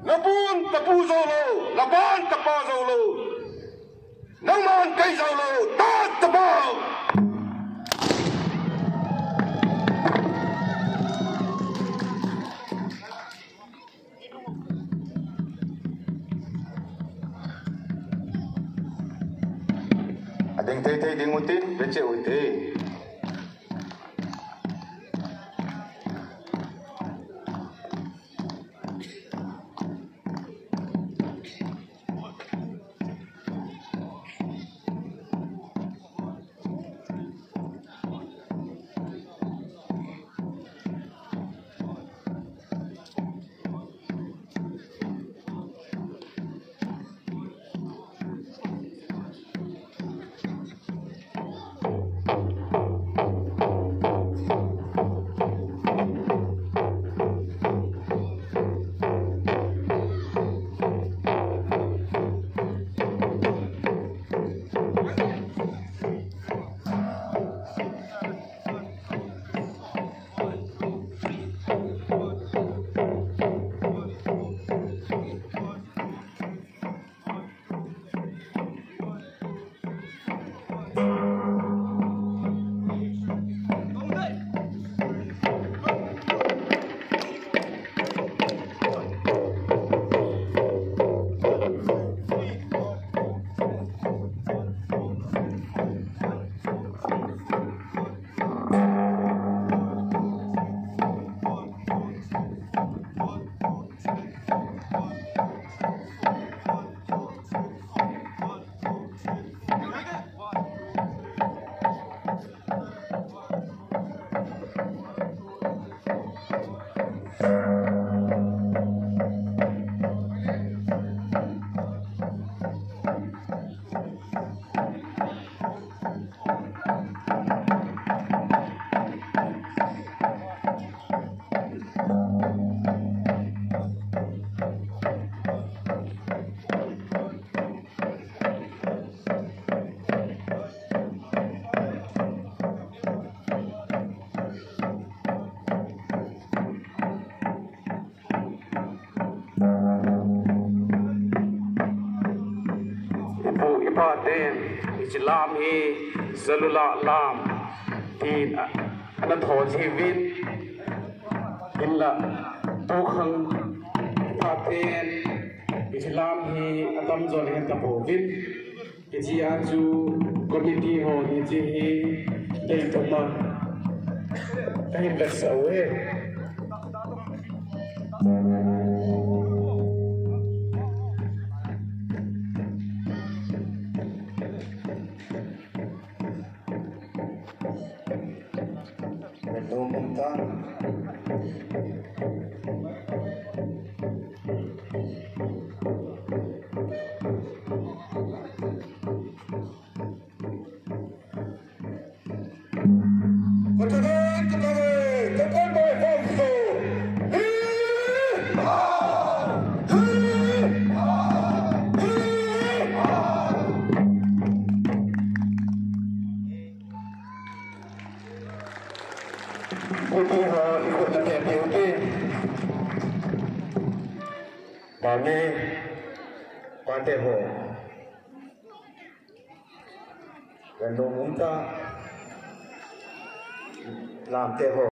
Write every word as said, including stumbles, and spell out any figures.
Napun tapu zolo, laban tapa zolo. Naman kay zolo, tat tapa. Adeng tay tay dingutin, becek utin. Paten Islam hi Salu-Lah lam tin anan thon chivin illa to khang paten Islam hi atam zon hen ta povin ji aju committee ho ni ji hi dei toma dei bless away Putih ho ikut nanti putih. Bagi pantai ho. Gandung unta lam teh ho.